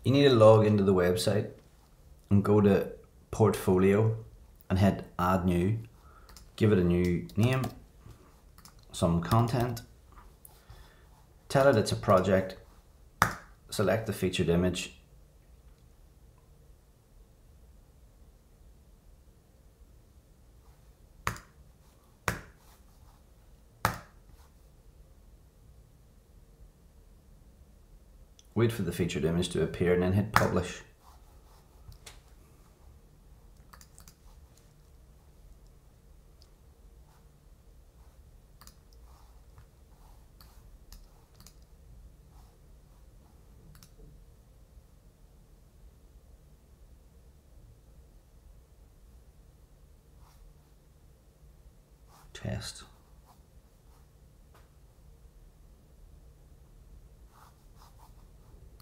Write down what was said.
you need to log into the website and go to portfolio and hit add new. Give it a new name, some content, tell it it's a project, select the featured image, wait for the featured image to appear and then hit publish. Test.